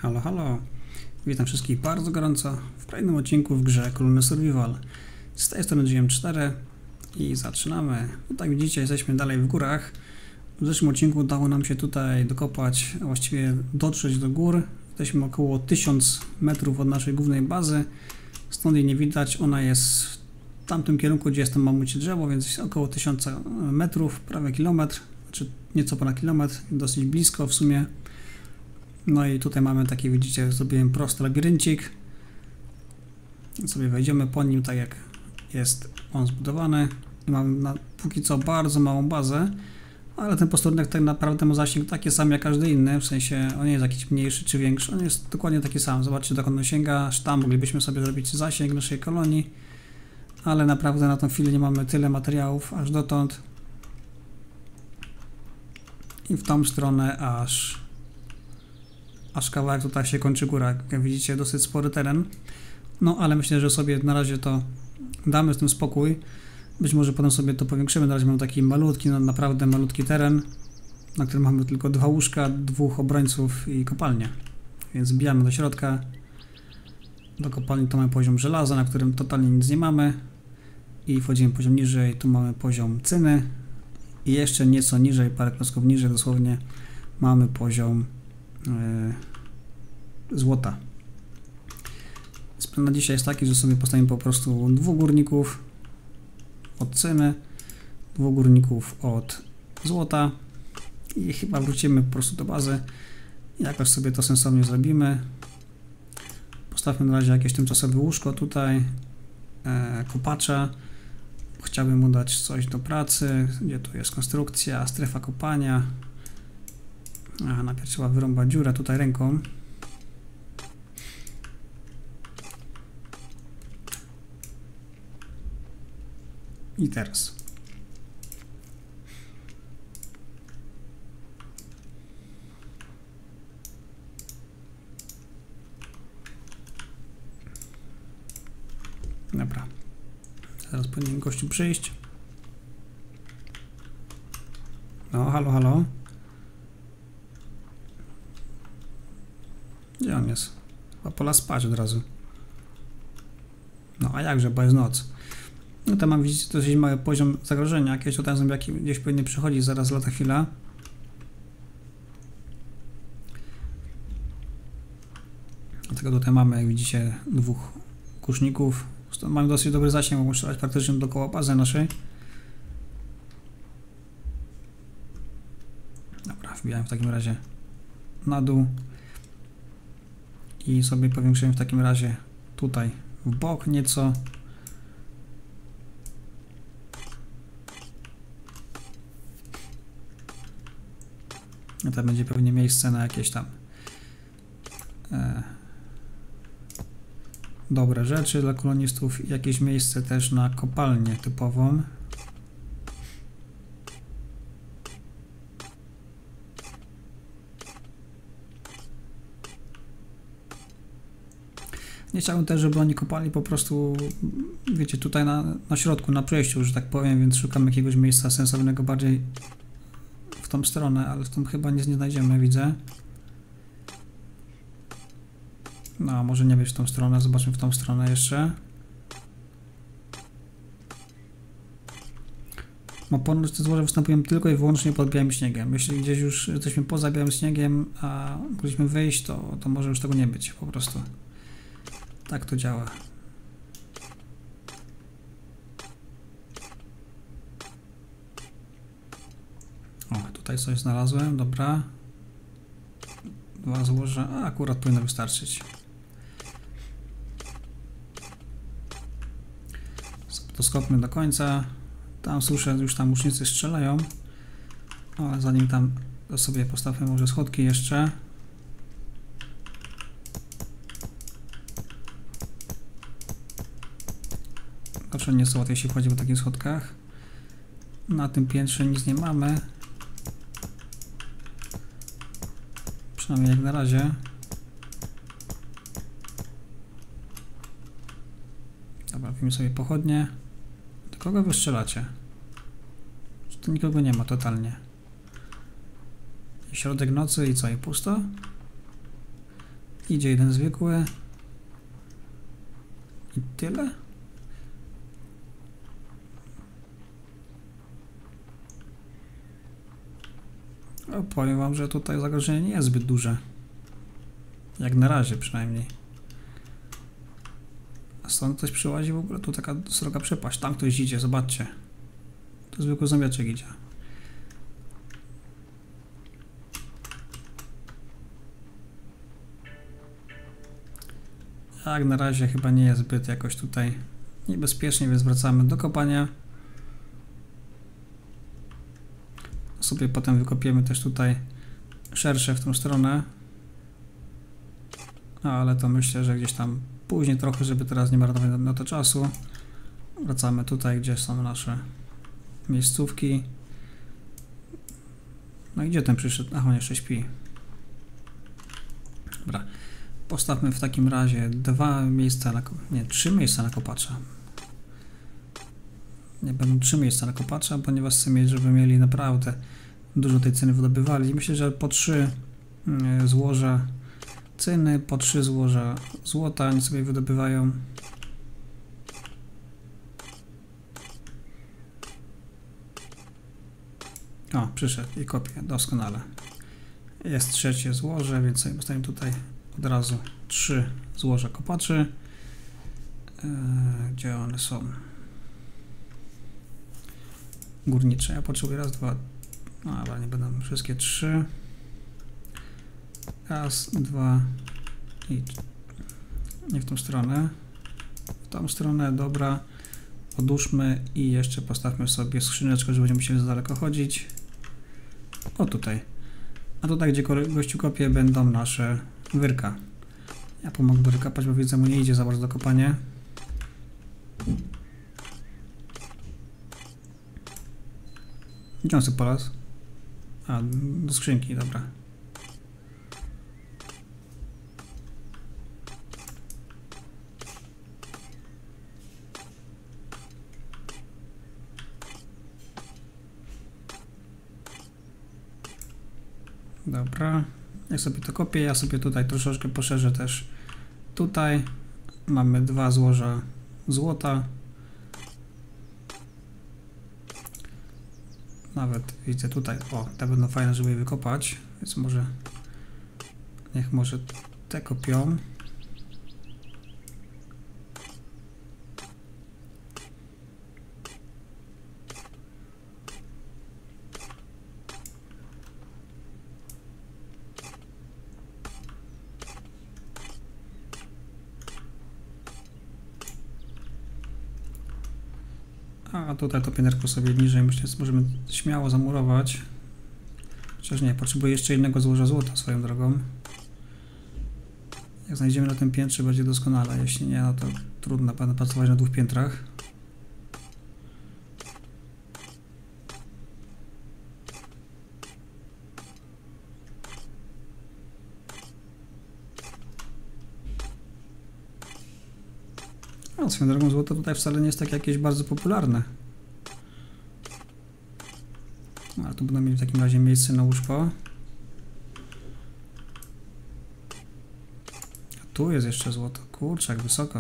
Halo, halo. Witam wszystkich bardzo gorąco w kolejnym odcinku w grze Kolony Survival. Z tej strony GM4 i zaczynamy. Tak widzicie, jesteśmy dalej w górach. W zeszłym odcinku udało nam się tutaj dokopać, a właściwie dotrzeć do gór. Jesteśmy około 1000 metrów od naszej głównej bazy. Stąd jej nie widać, ona jest w tamtym kierunku, gdzie jest to mamucie drzewo, więc około 1000 metrów, prawie kilometr, znaczy nieco ponad kilometr, dosyć blisko w sumie. No i tutaj mamy taki, widzicie, zrobiłem prosty labiryncik. Sobie wejdziemy po nim, tak jak jest on zbudowany. I mamy póki co bardzo małą bazę, ale ten posterunek tak naprawdę ma zasięg taki sam jak każdy inny, w sensie on nie jest jakiś mniejszy czy większy, on jest dokładnie taki sam. Zobaczcie, dokąd on sięga, aż tam moglibyśmy sobie zrobić zasięg naszej kolonii, ale naprawdę na tą chwilę nie mamy tyle materiałów aż dotąd. I w tą stronę aż kawałek tutaj się kończy góra. Jak widzicie, dosyć spory teren. No ale myślę, że sobie na razie to damy z tym spokój. Być może potem sobie to powiększymy. Na razie mam taki malutki, no naprawdę malutki teren, na którym mamy tylko 2 łóżka, 2 obrońców i kopalnię. Więc wbijamy do środka. Do kopalni to mamy poziom żelaza, na którym totalnie nic nie mamy. I wchodzimy poziom niżej. Tu mamy poziom cyny. I jeszcze nieco niżej, parę klocków niżej dosłownie, mamy poziom złota. Plan na dzisiaj jest taki, że sobie postawimy po prostu 2 górników od cyny, 2 górników od złota i chyba wrócimy po prostu do bazy. Jakoś sobie to sensownie zrobimy. Postawmy na razie jakieś tymczasowe łóżko tutaj, kopacza. Chciałbym mu dać coś do pracy, gdzie tu jest konstrukcja, strefa kopania. Najpierw trzeba wyrąbać dziurę tutaj ręką. I teraz. Dobra. Zaraz powinien gościu przyjść. No, halo, halo. Gdzie on jest? Chyba pola spać od razu. No a jakże, bo jest noc. No to mam, widzicie, dosyć mały poziom zagrożenia. Jakieś tutaj zombiaki gdzieś powinny przychodzić zaraz lata chwila. Dlatego tutaj mamy, jak widzicie, 2 kuszników. Stąd mamy dosyć dobry zasięg, mogą strzelać praktycznie dookoła bazy naszej. Dobra, wbijałem w takim razie na dół. I sobie powiększyłem w takim razie tutaj w bok nieco. I to będzie pewnie miejsce na jakieś tam dobre rzeczy dla kolonistów i jakieś miejsce też na kopalnię typową. Nie chciałbym też, żeby oni kopali po prostu, wiecie, tutaj na środku, na przejściu, że tak powiem, więc szukam jakiegoś miejsca sensownego bardziej w tą stronę, ale w tą chyba nic nie znajdziemy, widzę. No, może nie być w tą stronę, zobaczmy w tą stronę jeszcze. Bo ponoć te złoże występują tylko i wyłącznie pod białym śniegiem. Jeśli gdzieś już jesteśmy poza białym śniegiem, a mogliśmy wyjść, to może już tego nie być po prostu. Tak to działa. O, tutaj coś znalazłem, dobra. 2 złoża, a akurat powinno wystarczyć. To skopmy do końca. Tam słyszę, już tam łucznicy strzelają. Ale zanim tam, to sobie postawmy może schodki jeszcze. Zawsze nieco łatwiej się wchodzi po takich schodkach. Na tym piętrze nic nie mamy. Przynajmniej jak na razie. Dobra, robimy sobie pochodnie. Do kogo wy strzelacie? Tu nikogo nie ma totalnie. Środek nocy i co? I pusto? Idzie jeden zwykły. I tyle? No, powiem wam, że tutaj zagrożenie nie jest zbyt duże. Jak na razie przynajmniej. A stąd ktoś przyłazi w ogóle, tu taka sroga przepaść. Tam ktoś idzie, zobaczcie. To zwykły zombiaczek idzie. Jak na razie chyba nie jest zbyt jakoś tutaj niebezpiecznie, więc wracamy do kopania. Sobie potem wykopiemy też tutaj szersze w tą stronę. Ale to myślę, że gdzieś tam później trochę, żeby teraz nie marnować na to czasu. Wracamy tutaj, gdzie są nasze miejscówki. No i gdzie ten przyszedł? Ach, on jeszcze śpi. Dobra. Postawmy w takim razie trzy miejsca na kopacza. Nie będą 3 miejsca na kopacza, ponieważ chcę mieć, żeby mieli naprawdę dużo tej cyny wydobywali. Myślę, że po 3 złoża cyny, po 3 złoża złota oni sobie wydobywają. O, przyszedł i kopie, doskonale. Jest trzecie złoże, więc sobie postawimy tutaj od razu 3 złoża kopaczy. Gdzie one są? Górnicze. Ja potrzebuję raz, dwa. No, ale nie będą wszystkie 3. Raz, dwa i nie w tą stronę. W tą stronę, dobra. Odłóżmy i jeszcze postawmy sobie skrzyneczkę, że będziemy musieli za daleko chodzić. O, tutaj. A tutaj, gdzie gościu kopie, będą nasze wyrka. Ja pomogę go wykopać, bo widzę, mu nie idzie za bardzo do kopania. Gdzie on sobie polazł? A, do skrzynki, dobra. Dobra, ja sobie to kopię, ja sobie tutaj troszeczkę poszerzę też. Tutaj mamy 2 złoża złota. Nawet widzę tutaj, o, te będą fajne, żeby je wykopać, więc może te kopią. A tutaj to pięterko sobie niżej, myślę, że możemy śmiało zamurować. Chociaż nie, potrzebuję jeszcze jednego złoża złota swoją drogą. Jak znajdziemy na tym piętrze, będzie doskonale. Jeśli nie, no to trudno, będę pracować na 2 piętrach. A swoją drogą złoto tutaj wcale nie jest takie jakieś bardzo popularne. Ale tu będą mieli w takim razie miejsce na łóżko. A tu jest jeszcze złoto. Kurczę, jak wysoko.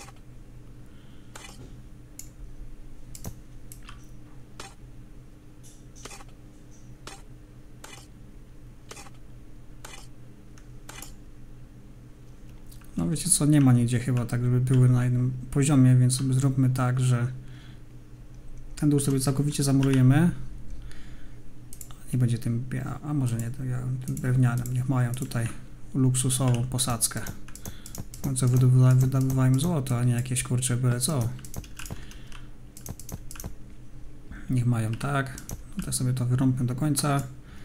No wiecie co, nie ma nigdzie chyba tak, żeby były na jednym poziomie, więc sobie zróbmy tak, że ten dół sobie całkowicie zamurujemy. Nie będzie tym a może nie tym drewnianym. Niech mają tutaj luksusową posadzkę. W końcu wydobywają złoto, a nie jakieś kurcze byle co. Niech mają tak. Tutaj sobie to wyrąbmy do końca,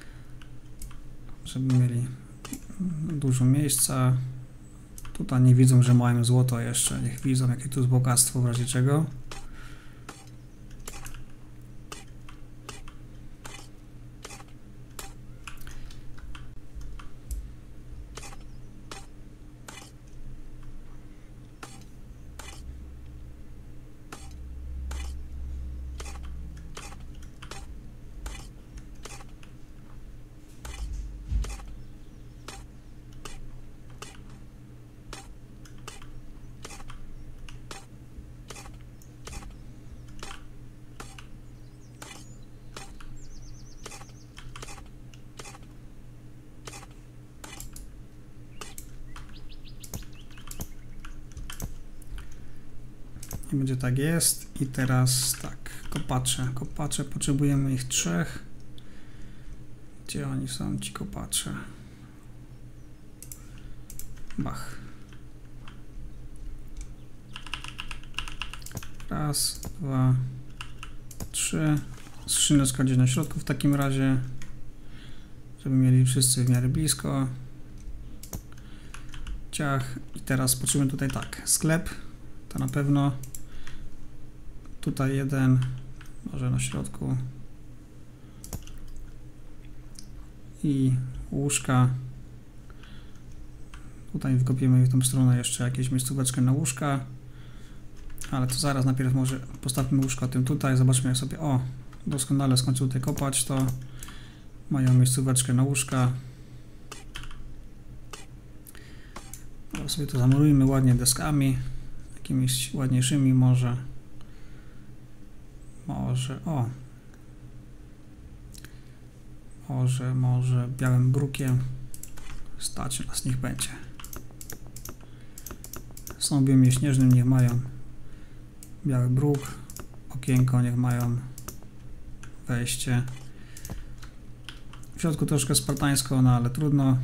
żeby mieli dużo miejsca. Tutaj nie widzą, że mają złoto jeszcze. Niech widzą, jakie tu jest bogactwo w razie czego. I będzie tak jest. I teraz tak, kopacze, potrzebujemy ich 3. Gdzie oni są, ci kopacze? Bach. Raz, 2, 3. Skrzyneczka gdzieś na środku w takim razie, żeby mieli wszyscy w miarę blisko. Ciach. I teraz potrzebujemy tutaj tak, sklep, to na pewno. Tutaj jeden, może na środku. I łóżka. Tutaj wkopiemy w tą stronę jeszcze jakieś miejscóweczkę na łóżka. Ale to zaraz, najpierw może postawmy łóżko tym tutaj, zobaczmy jak sobie, o, doskonale skończył tutaj kopać, to mają miejscóweczkę na łóżka. Teraz sobie to zamurujmy ładnie deskami, jakimiś ładniejszymi może, może białym brukiem, stać nas niech będzie. Są w biomie śnieżnym, niech mają biały bruk, okienko niech mają, wejście. W środku troszkę spartańsko, no ale trudno.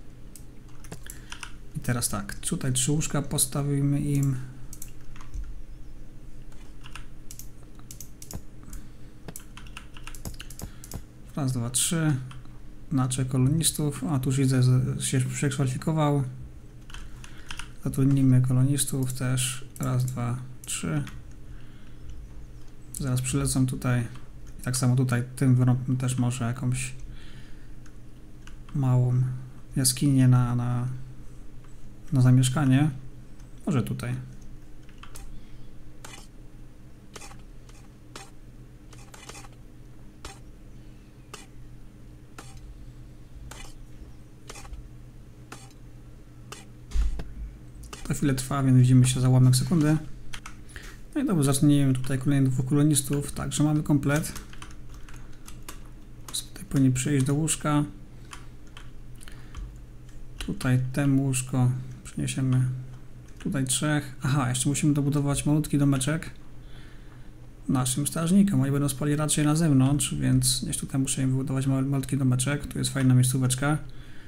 I teraz tak, tutaj 3 łóżka postawimy im. Raz, 2, 3. Nacze kolonistów. A tu już widzę, że się przekwalifikował. Zatrudnimy kolonistów też. Raz, 2, 3. Zaraz przylecą tutaj. I tak samo tutaj tym wyrobem też może jakąś małą jaskinię na zamieszkanie. Może tutaj. To chwilę trwa, więc widzimy się za ułamek sekundy. No i dobrze, zacznijmy tutaj kolejnych 2 kolonistów. Także mamy komplet. Tutaj powinni przyjść do łóżka. Tutaj temu łóżko przeniesiemy. Tutaj 3. Aha, jeszcze musimy dobudować malutki domeczek naszym strażnikom. Oni będą spali raczej na zewnątrz, więc gdzieś tutaj muszę im wybudować malutki domeczek. Tu jest fajna miejscóweczka.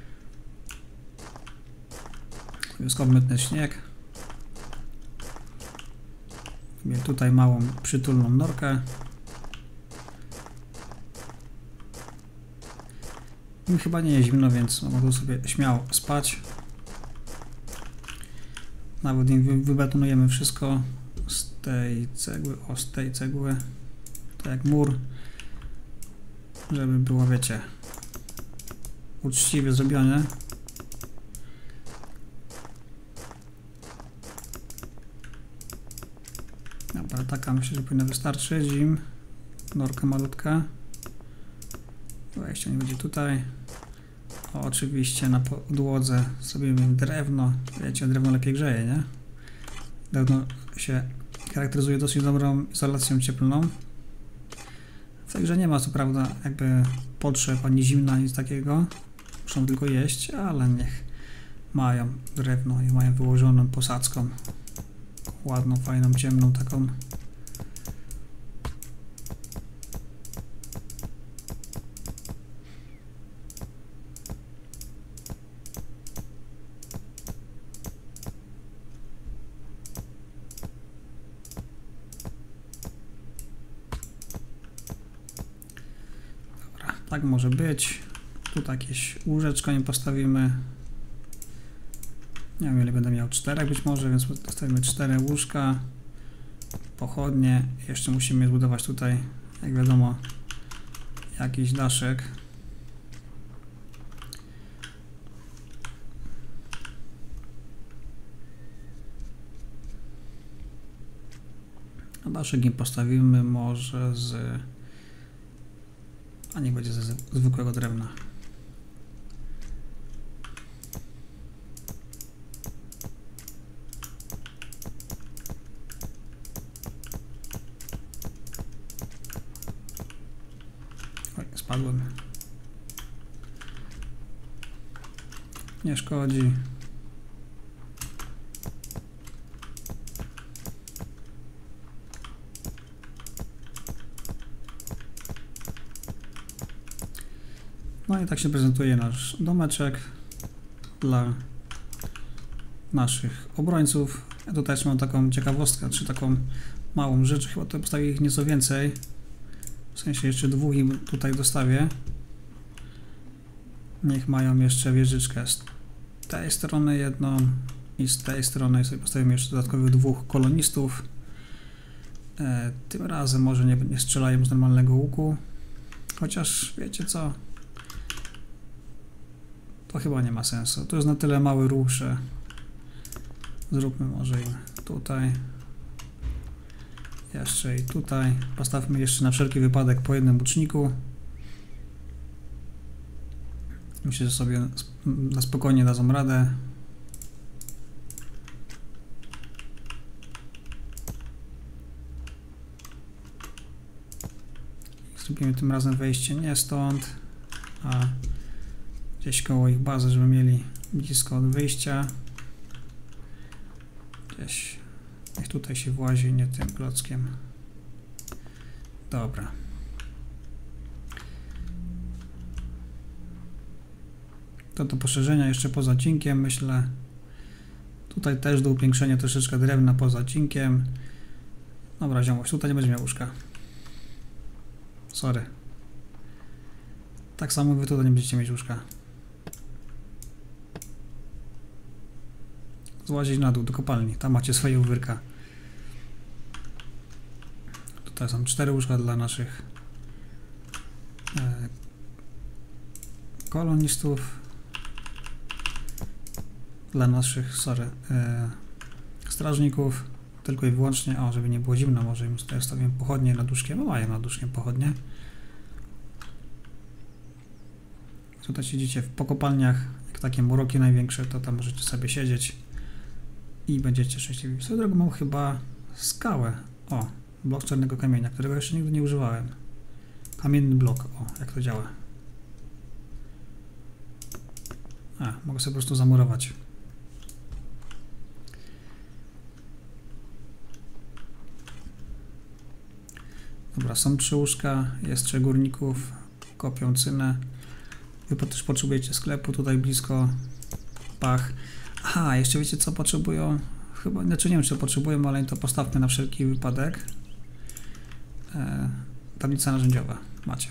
Tu jest obmytny śnieg. Mieli tutaj małą, przytulną norkę. Im chyba nie jest zimno, więc mogą sobie śmiało spać. Nawet im wybetonujemy wszystko z tej cegły, z tej cegły, tak jak mur, żeby było, wiecie, uczciwie zrobione. Dobra, taka myślę, że powinna wystarczyć im. Norka malutka. Wejście nie będzie tutaj. O, oczywiście na podłodze zrobimy drewno. Wiecie, drewno lepiej grzeje, nie? Drewno się charakteryzuje dosyć dobrą izolacją cieplną. W tej grze nie ma co prawda jakby potrzeb ani zimna, nic takiego. Muszą tylko jeść, ale niech mają drewno i mają wyłożoną posadzką. Ładną, fajną, ciemną taką. Dobra, tak może być. Tu jakieś łóżeczko nie postawimy. Nie wiem, ile będę miał, 4 być może, więc postawimy 4 łóżka, pochodnie. Jeszcze musimy zbudować tutaj, jak wiadomo, jakiś daszek. A daszek im postawimy może z... a nie będzie ze zwykłego drewna. Spadłem. Nie szkodzi. No i tak się prezentuje nasz domeczek dla naszych obrońców. Ja tutaj też mam taką ciekawostkę, czy taką małą rzecz, chyba to postawię ich nieco więcej. W sensie jeszcze dwóch im tutaj dostawię. Niech mają jeszcze wieżyczkę z tej strony jedną i z tej strony sobie postawimy jeszcze dodatkowych dwóch kolonistów. Tym razem może nie strzelają z normalnego łuku. Chociaż wiecie co? To chyba nie ma sensu. To jest na tyle mały ruch, że zróbmy może im tutaj. Jeszcze i tutaj. Postawmy jeszcze na wszelki wypadek po jednym łuczniku. Myślę, że sobie na spokojnie dadzą radę. Zrobimy tym razem wejście nie stąd, a gdzieś koło ich bazy, żeby mieli blisko od wyjścia. Gdzieś niech tutaj się włazi, nie tym klockiem. Dobra. To do poszerzenia jeszcze poza cinkiem, myślę. Tutaj też do upiększenia troszeczkę drewna poza cinkiem. Dobra, ziomuś, tutaj nie będzie miał łóżka. Sorry. Tak samo wy tutaj nie będziecie mieć łóżka. Złazić na dół do kopalni, tam macie swoje uwyrka. Tutaj są 4 łóżka dla naszych kolonistów. Dla naszych, strażników. Tylko i wyłącznie, żeby nie było zimno, może im tutaj stawiam pochodnie nad łóżkiem. No mają nad łóżkiem pochodnie. Tutaj siedzicie po kopalniach, jak takie muroki największe, to tam możecie sobie siedzieć i będziecie szczęśliwi. Swoją drogą mam chyba skałę. O, blok czarnego kamienia, którego jeszcze nigdy nie używałem. Kamienny blok, o, jak to działa. Mogę sobie po prostu zamurować. Dobra, są 3 łóżka, jest 3 górników, kopią cynę. Wy też potrzebujecie sklepu tutaj blisko. Pach. Aha, jeszcze wiecie co potrzebują? Chyba, znaczy nie wiem czy to potrzebują, ale to postawmy na wszelki wypadek. Tablica narzędziowa macie.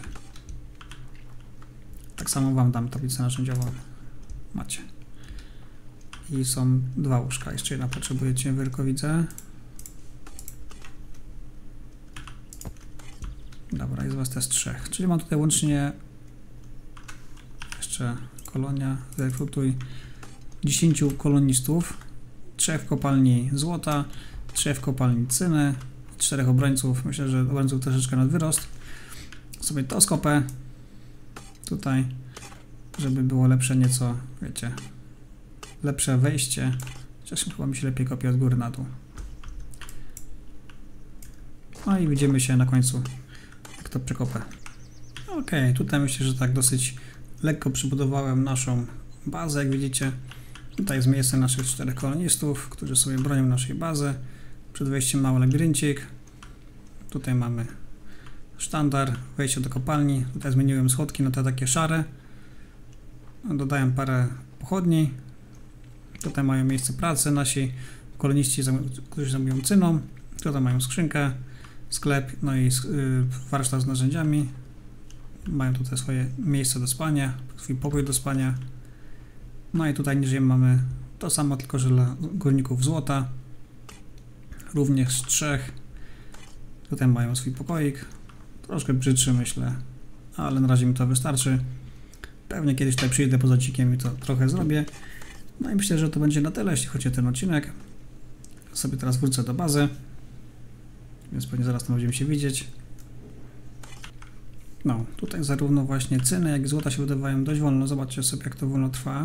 Tak samo wam dam tablicę narzędziową. Macie. I są 2 łóżka. Jeszcze jedna potrzebujecie, widzę. Dobra, jest was też 3. Czyli mam tutaj łącznie jeszcze kolonia, rekrutuj 10 kolonistów, 3 w kopalni złota, 3 w kopalni cyny, 4 obrońców. Myślę, że obrońców troszeczkę nad wyrost. Sobie to skopę tutaj, żeby było lepsze nieco, wiecie, lepsze wejście. Chociaż chyba mi się lepiej kopie od góry na dół. No i widzimy się na końcu, jak to przekopę. Ok, tutaj myślę, że tak dosyć lekko przybudowałem naszą bazę, jak widzicie. Tutaj jest miejsce naszych 4 kolonistów, którzy sobie bronią naszej bazy. Przed wejściem mały labiryncik. Tutaj mamy sztandar, wejście do kopalni. Tutaj zmieniłem schodki na te takie szare. Dodałem parę pochodni. Tutaj mają miejsce pracy nasi koloniści, którzy zajmują cyną. Tutaj mają skrzynkę, sklep, no i warsztat z narzędziami. Mają tutaj swoje miejsce do spania, swój pokój do spania. No i tutaj niżej mamy to samo, tylko że dla górników złota. Również 3. Tutaj mają swój pokoik. Troszkę brzydszy, myślę, ale na razie mi to wystarczy. Pewnie kiedyś tutaj przyjdę poza cikiem i to trochę zrobię. No i myślę, że to będzie na tyle, jeśli chodzi o ten odcinek. Sobie teraz wrócę do bazy, więc pewnie zaraz tam będziemy się widzieć. No, tutaj zarówno właśnie cyny, jak i złota się wydawają dość wolno. Zobaczcie sobie, jak to wolno trwa.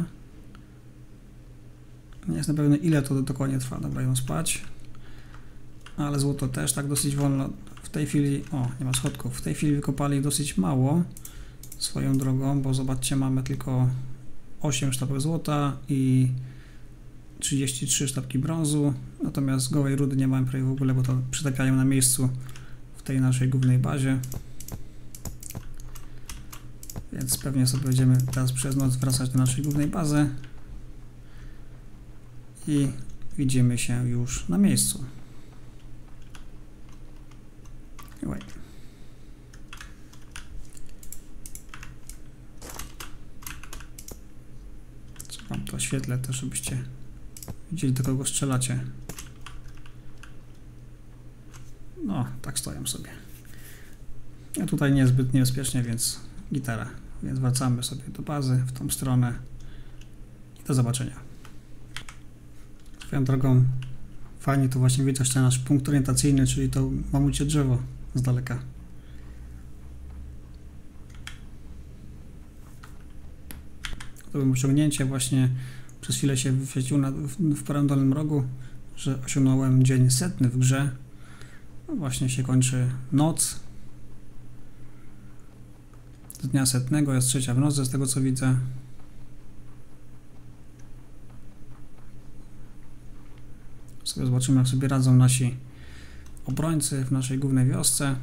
Nie jest na pewno ile to dokładnie trwa. Dobra, ją spać. Ale złoto też tak dosyć wolno. W tej chwili, nie ma schodków. W tej chwili wykopali dosyć mało swoją drogą, bo zobaczcie, mamy tylko 8 sztabek złota i 33 sztabki brązu. Natomiast gołej rudy nie mamy prawie w ogóle, bo to przytapiają na miejscu w tej naszej głównej bazie. Więc pewnie sobie będziemy teraz przez noc wracać do naszej głównej bazy i widzimy się już na miejscu. Co wam to oświetlę też, żebyście widzieli, do kogo strzelacie. No, tak stoją sobie. A tutaj niezbyt niebezpiecznie, więc gitara. Więc wracamy sobie do bazy w tą stronę i do zobaczenia. Swoją drogą fajnie tu właśnie widać ten nasz punkt orientacyjny, czyli to mamucie drzewo z daleka. To było osiągnięcie, właśnie przez chwilę się wyświeciło w prawym dolnym rogu, że osiągnąłem dzień 100 w grze. No właśnie się kończy noc. Z dnia 100 jest 3 w nocy, z tego co widzę. Sobie zobaczymy, jak sobie radzą nasi obrońcy w naszej głównej wiosce.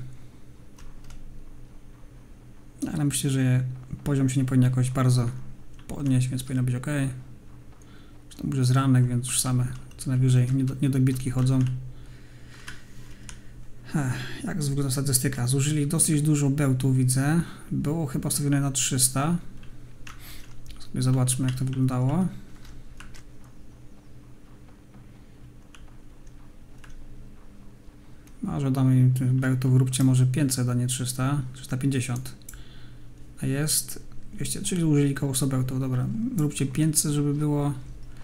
Ale myślę, że poziom się nie powinien jakoś bardzo podnieść, więc powinno być ok. Zresztą już jest ranek, więc już same co najwyżej niedobitki chodzą. Jak wygląda statystyka? Zużyli dosyć dużo bełtu, widzę. Było chyba ustawione na 300. Sobie zobaczmy, jak to wyglądało. Może damy im tych bełtów, róbcie może 500, a nie 300. 350. A jest 200, czyli użyli koło 100 bełtów. Dobra, róbcie 500, żeby było.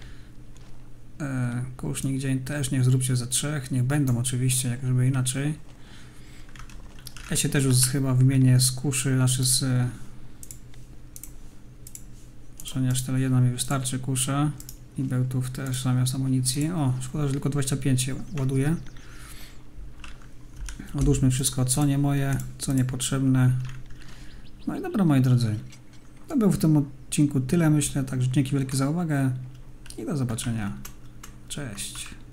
Kusznik dzień też, niech zróbcie za 3. Niech będą oczywiście, jak żeby inaczej. Ja się też już chyba wymienię z kuszy, znaczy z... Może nie aż tyle, jedna mi wystarczy kusza. I bełtów też zamiast amunicji. O, szkoda, że tylko 25 się ładuje. Odłóżmy wszystko, co nie moje, co niepotrzebne. No i dobra, moi drodzy. To było w tym odcinku tyle, myślę. Także dzięki wielkie za uwagę i do zobaczenia. Cześć.